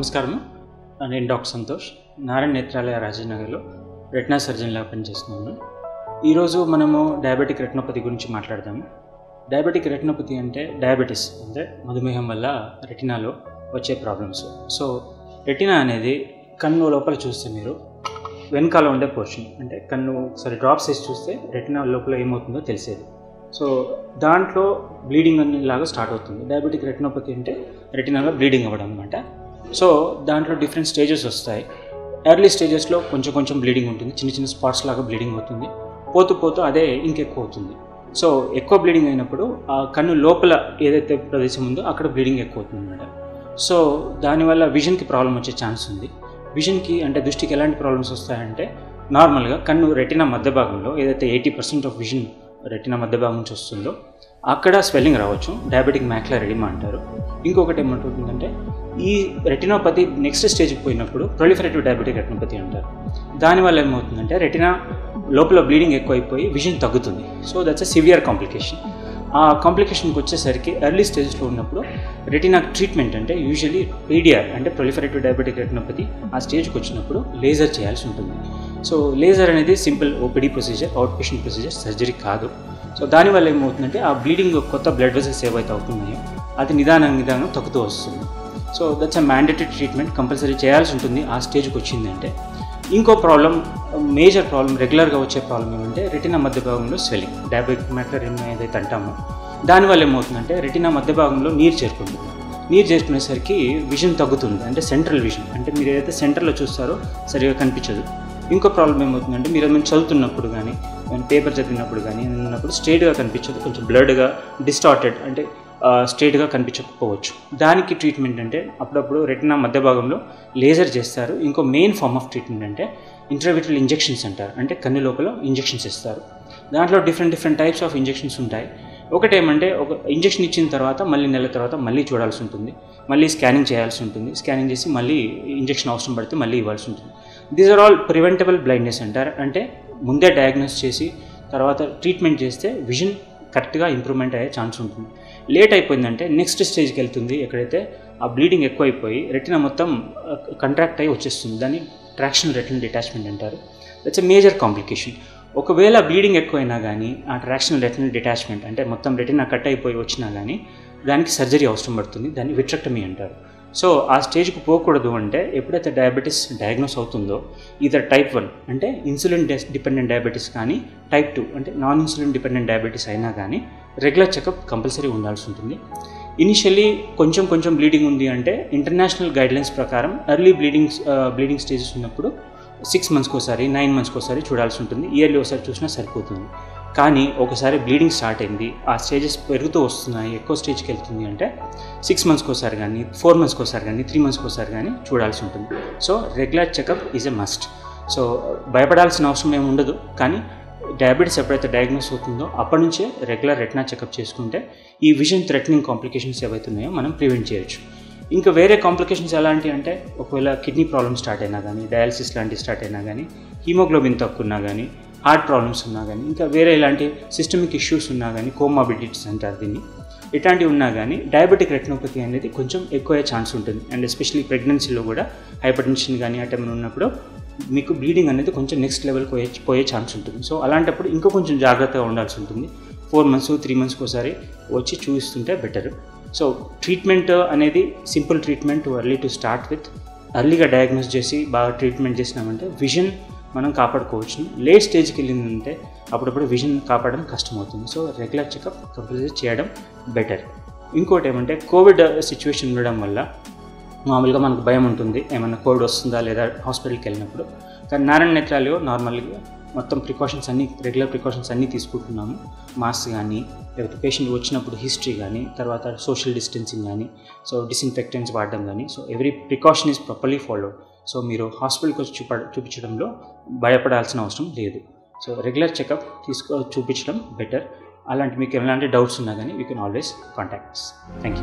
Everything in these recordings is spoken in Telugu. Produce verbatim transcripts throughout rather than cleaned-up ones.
నమస్కారం. నేను డాక్టర్ సంతోష్, నారాయణ నేత్రాలయ రాజనగర్లో రెటినా సర్జన్లా పనిచేస్తున్నాను. ఈరోజు మనము డయాబెటిక్ రెటినోపతి గురించి మాట్లాడదాము. డయాబెటిక్ రెటినోపతి అంటే డయాబెటీస్ అంటే మధుమేహం వల్ల రెటినాలో వచ్చే ప్రాబ్లమ్స్. సో రెటినా అనేది కన్ను లోపల చూస్తే మీరు వెనకాల ఉండే పోర్షన్ అంటే కన్ను ఒకసారి డ్రాప్స్ వేసి చూస్తే రెటినా లోపల ఏమవుతుందో తెలిసేది. సో దాంట్లో బ్లీడింగ్ అనేలాగా స్టార్ట్ అవుతుంది. డయాబెటిక్ రెటినోపతి అంటే రెటినాలో బ్లీడింగ్ అవ్వడం అనమాట. సో దాంట్లో డిఫరెంట్ స్టేజెస్ వస్తాయి. ఎర్లీ స్టేజెస్లో కొంచెం కొంచెం బ్లీడింగ్ ఉంటుంది, చిన్న చిన్న స్పాట్స్ లాగా బ్లీడింగ్ అవుతుంది. పోతూ పోతూ అదే ఇంకెక్కువ అవుతుంది. సో ఎక్కువ బ్లీడింగ్ అయినప్పుడు ఆ కన్ను లోపల ఏదైతే ప్రదేశం ఉందో అక్కడ బ్లీడింగ్ ఎక్కువ అవుతుంది అనమాట. సో దానివల్ల విజన్కి ప్రాబ్లం వచ్చే ఛాన్స్ ఉంది. విజన్కి అంటే దృష్టికి ఎలాంటి ప్రాబ్లమ్స్ వస్తాయంటే, నార్మల్గా కన్ను రెటినా మధ్య భాగంలో ఏదైతే eighty percent of vision retina మధ్య భాగం నుంచి వస్తుందో అక్కడ స్వెల్లింగ్ రావచ్చు, డయాబెటిక్ మ్యాక్యులర్ ఎడిమా అంటారు. ఇంకొకటి ఏమంటుందంటే, ఈ రెటినోపతి నెక్స్ట్ స్టేజ్కి పోయినప్పుడు ప్రొలిఫరేటివ్ డయాబెటిక్ రెటినోపతి అంటారు. దానివల్ల ఏమవుతుందంటే రెటినా లోపల బ్లీడింగ్ ఎక్కువైపోయి విజన్ తగ్గుతుంది. So that's a severe complication. ఆ కాంప్లికేషన్కి వచ్చేసరికి ఎర్లీ స్టేజ్లో ఉన్నప్పుడు రెటినా ట్రీట్మెంట్ అంటే యూజువలీ పీడిఆర్ అంటే ప్రొలిఫరేటివ్ డయాబెటిక్ రెటినోపతి ఆ స్టేజ్కి వచ్చినప్పుడు లేజర్ చేయాల్సి ఉంటుంది. సో లేజర్ అనేది simple OPD procedure, out patient procedure, surgery కాదు. సో దానివల్ల ఏమవుతుందంటే ఆ బ్లీడింగ్ కొత్త బ్లడ్ వెసల్స్ ఏవైతే అవుతున్నాయో అది నిదానం నిదానం తగ్గుతూ వస్తుంది. So that's a mandatory treatment, compulsory చేయాల్సి ఉంటుంది ఆ స్టేజ్కి వచ్చిందంటే. ఇంకో ప్రాబ్లం, మేజర్ ప్రాబ్లం, రెగ్యులర్గా వచ్చే ప్రాబ్లం ఏమంటే రెటినా మధ్య భాగంలో స్వెల్లింగ్, డయాబెటిక్ మ్యాక్యులర్ ఎడిమా ఏదైతే అంటామో దానివల్ల ఏమవుతుందంటే రెటినా మధ్య భాగంలో నీరు చేరుకుంటుంది. నీరు చేసుకునేసరికి విజన్ తగ్గుతుంది, అంటే సెంట్రల్ విజన్ అంటే మీరు ఏదైతే సెంటర్లో చూస్తారో సరిగా కనిపించదు. ఇంకో ప్రాబ్లం ఏమవుతుందంటే మీరు ఏమైనా చదువుతున్నప్పుడు కానీ పేపర్ చదివినప్పుడు కానీ ఉన్నప్పుడు స్ట్రైట్గా కనిపించదు, కొంచెం బ్లడ్గా డిస్టార్టెడ్ అంటే స్ట్రైట్గా కనిపించకపోవచ్చు. దానికి ట్రీట్మెంట్ అంటే అప్పుడప్పుడు రెటినా మధ్య భాగంలో లేజర్ చేస్తారు. ఇంకో మెయిన్ ఫార్మ్ ఆఫ్ ట్రీట్మెంట్ అంటే ఇంట్రావిట్రల్ ఇంజెక్షన్స్ అంటారు, అంటే కన్ను లోపల ఇంజెక్షన్స్ ఇస్తారు. దాంట్లో different different types of injections ఉంటాయి. ఒకటేమంటే ఒక ఇంజెక్షన్ ఇచ్చిన తర్వాత మళ్ళీ నెల తర్వాత మళ్ళీ చూడాల్సి ఉంటుంది, మళ్ళీ స్కానింగ్ చేయాల్సి ఉంటుంది, స్కానింగ్ చేసి మళ్ళీ ఇంజెక్షన్ అవసరం పడితే మళ్ళీ ఇవ్వాల్సి ఉంటుంది. These are all preventable blindness అంటారు, అంటే ముందే డయాగ్నోస్ చేసి తర్వాత ట్రీట్మెంట్ చేస్తే విజన్ కరెక్ట్గా ఇంప్రూవ్మెంట్ అయ్యే ఛాన్స్ ఉంటుంది. లేట్ అయిపోయిందంటే నెక్స్ట్ స్టేజ్కి వెళ్తుంది, ఎక్కడైతే ఆ బ్లీడింగ్ ఎక్కువైపోయి రెటినా మొత్తం కంట్రాక్ట్ అయ్యి వచ్చేస్తుంది. దాన్ని ట్రాక్షనల్ రెటినల్ డిటాచ్మెంట్ అంటారు. That's a major complication. ఒకవేళ బ్లీడింగ్ ఎక్కువైనా కానీ ఆ ట్రాక్షనల్ రెటినల్ డిటాచ్మెంట్ అంటే మొత్తం రెటినా కట్ అయిపోయి వచ్చినా కానీ దానికి సర్జరీ అవసరం పడుతుంది. దాన్ని విట్రెక్టమీ అంటారు. సో ఆ స్టేజ్కి పోకూడదు అంటే ఎప్పుడైతే డయాబెటీస్ డయాగ్నోస్ అవుతుందో ఇదర్ టైప్ వన్ అంటే ఇన్సులిన్ డిపెండెంట్ డయాబెటీస్ కానీ, టైప్ టూ అంటే నాన్ ఇన్సులిన్ డిపెండెంట్ డయాబెటీస్ అయినా కానీ రెగ్యులర్ చెకప్ కంపల్సరీ ఉండాల్సి ఉంటుంది. ఇనిషియల్లీ కొంచెం కొంచెం బ్లీడింగ్ ఉంది అంటే ఇంటర్నేషనల్ గైడ్లైన్స్ ప్రకారం ఎర్లీ బ్లీడింగ్ బ్లీడింగ్ స్టేజెస్ ఉన్నప్పుడు సిక్స్ మంత్స్కి ఒకసారి, నైన్ మంత్స్కి ఒకసారి చూడాల్సి ఉంటుంది. ఇయర్లీ ఒకసారి చూసినా సరిపోతుంది. కానీ ఒకసారి బ్లీడింగ్ స్టార్ట్ అయింది, ఆ స్టేజెస్ పెరుగుతూ వస్తున్నాయి, ఎక్కువ స్టేజ్కి వెళ్తుంది అంటే సిక్స్ మంత్స్కి ఒకసారి కానీ, ఫోర్ మంత్స్కి ఒకసారి కానీ, త్రీ మంత్స్కి ఒకసారి కానీ చూడాల్సి ఉంటుంది. So regular checkup is a must. So భయపడాల్సిన అవసరం ఏమి ఉండదు. కానీ డయాబెటీస్ ఎప్పుడైతే డయాగ్నోస్ అవుతుందో అప్పటి నుంచే రెగ్యులర్ రెటినా చెకప్ చేసుకుంటే ఈ విజన్ థ్రెటనింగ్ కాంప్లికేషన్స్ ఏవైతే ఉన్నాయో మనం ప్రివెంట్ చేయొచ్చు. ఇంకా వేరే కాంప్లికేషన్స్ ఎలాంటి అంటే ఒకవేళ కిడ్నీ ప్రాబ్లమ్ స్టార్ట్ అయినా కానీ, డయాలసిస్ లాంటివి స్టార్ట్ అయినా కానీ, హీమోగ్లోబిన్ తక్కువ ఉన్నా కానీ, హార్ట్ ప్రాబ్లమ్స్ ఉన్నా కానీ, ఇంకా వేరే ఇలాంటి సిస్టమిక్ ఇష్యూస్ ఉన్నా కానీ, కోమాబిడిటీస్ అంటారు దీన్ని, ఇట్లాంటివి ఉన్నా కానీ డయాబెటిక్ రెటినోపతి అనేది కొంచెం ఎక్కువ ఛాన్స్ ఉంటుంది. అండ్ ఎస్పెషల్లీ ప్రెగ్నెన్సీలో కూడా హైపర్ టెన్షన్ కానీ ఆ టైంలో ఉన్నప్పుడు మీకు బ్లీడింగ్ అనేది కొంచెం నెక్స్ట్ లెవెల్కి పోయే పోయే ఛాన్స్ ఉంటుంది. సో అలాంటప్పుడు ఇంకా కొంచెం జాగ్రత్తగా ఉండాల్సి ఉంటుంది. ఫోర్ మంత్స్ త్రీ మంత్స్కి ఒకసారి వచ్చి చూస్తుంటే బెటర్. సో ట్రీట్మెంట్ అనేది simple treatment early to start with. ఎర్లీగా డయాగ్నోస్ చేసి బాగా ట్రీట్మెంట్ చేసినామంటే విజన్ మనం కాపాడుకోవచ్చు. లేట్ స్టేజ్కి వెళ్ళిందంటే అప్పుడప్పుడు విజన్ కాపాడడం కష్టమవుతుంది. సో రెగ్యులర్ చెకప్ కంపల్సరీ చేయడం బెటర్. ఇంకోటి ఏమంటే కోవిడ్ సిచ్యువేషన్ ఉండడం వల్ల మామూలుగా మనకు భయం ఉంటుంది, ఏమన్నా కోవిడ్ వస్తుందా లేదా హాస్పిటల్కి వెళ్ళినప్పుడు. కానీ నారాయణ నేత్రాలయలో నార్మల్గా మొత్తం ప్రికాషన్స్ అన్నీ రెగ్యులర్ ప్రికాషన్స్ అన్నీ తీసుకుంటున్నాము. మాస్క్ కానీ, లేకపోతే పేషెంట్ వచ్చినప్పుడు హిస్టరీ కానీ, తర్వాత సోషల్ డిస్టెన్సింగ్ కానీ, సో డిస్ఇన్ఫెక్టెంట్స్ వాడడం కానీ, so every precaution is properly followed. So మీరు హాస్పిటల్కి వచ్చి చూప చూపించడంలో భయపడాల్సిన అవసరం లేదు. సో రెగ్యులర్ చెకప్ తీసుకో చూపించడం బెటర్. అలాంటి మీకు ఎలాంటి డౌట్స్ ఉన్నా కానీ you can always contact us. Thank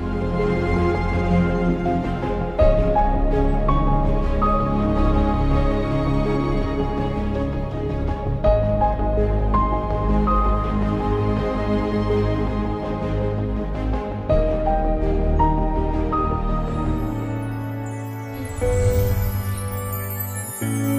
you. you.